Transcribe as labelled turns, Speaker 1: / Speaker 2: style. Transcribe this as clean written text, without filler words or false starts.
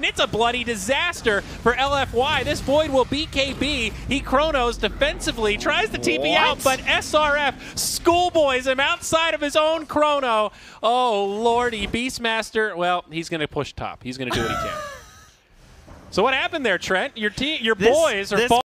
Speaker 1: it's a bloody disaster for LFY. This Void will beat KB. He Chronos defensively, tries to TP out, but SRF schoolboys him outside of his own Chrono. Oh, lordy. Beastmaster, well, he's going to push top. He's going to do what he can. So what happened there, Trent? Your boys are falling.